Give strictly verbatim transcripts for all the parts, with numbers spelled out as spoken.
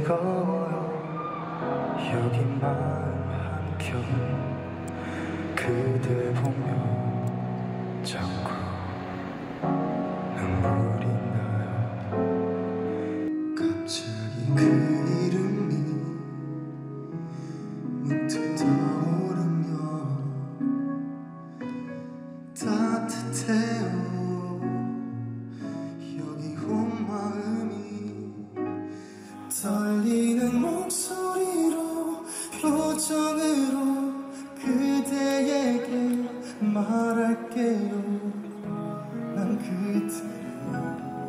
뜨거워요. 여기 마음 한켠 그댈 보며 자꾸 눈물이 나요. 갑자기 그 이름이 문득 떠오르며 따뜻해요. 여기 온 마음이 떨리는 목소리로 표정으로 그대에게 말할게요. 난 그대를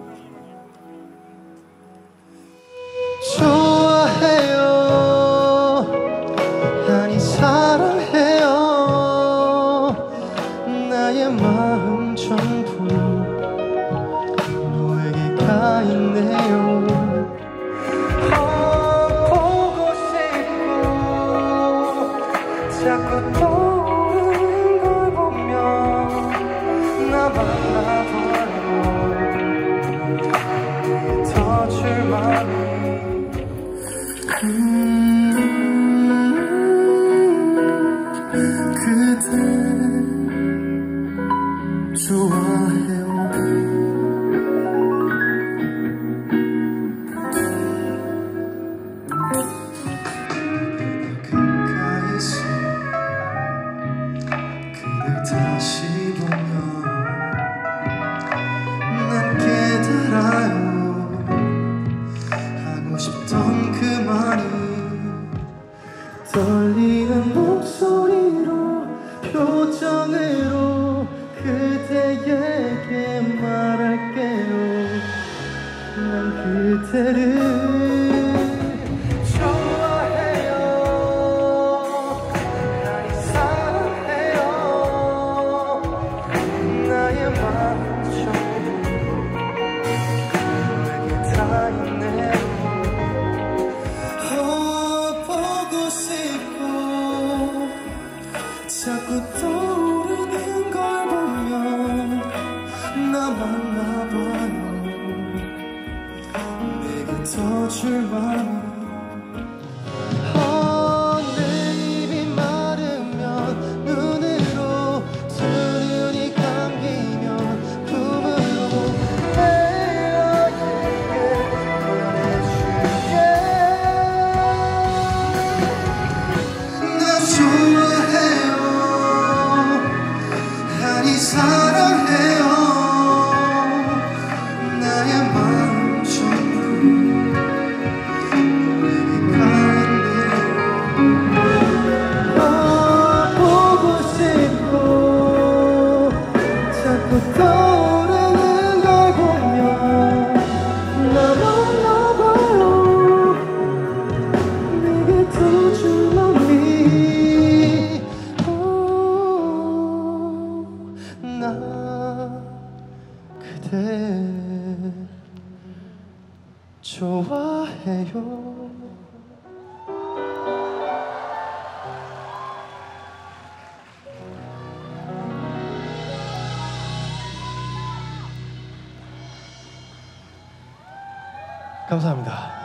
좋아해요. 아니 사랑해요. 나의 마음 전부 너에게 가 있네요. 자꾸 떠오르는 걸 보면 나만 나봐요. 내게 더 줄 마음이 음, 그대 좋아해요. 다시 보면 난 깨달아요. 하고 싶던 그 말이 떨리는 목소리로 표정으로 그대에게 말할게요. 난 그대를 자꾸 떠오르는 걸 보면 나만 나봐요. 내게 더 줄 마음. 내 입이 마르면 눈으로 두 눈이 감기면 품으로 너에게 전해줄게. 나 좋아해요. 사랑해요. 나의 마음 전부 너에게 가 있네요. 아, 보고 싶고 자꾸 떠오르는 걸 보면 나만 나봐요. 내게 더 줄 맘이 나 그대 좋아해요. 감사합니다.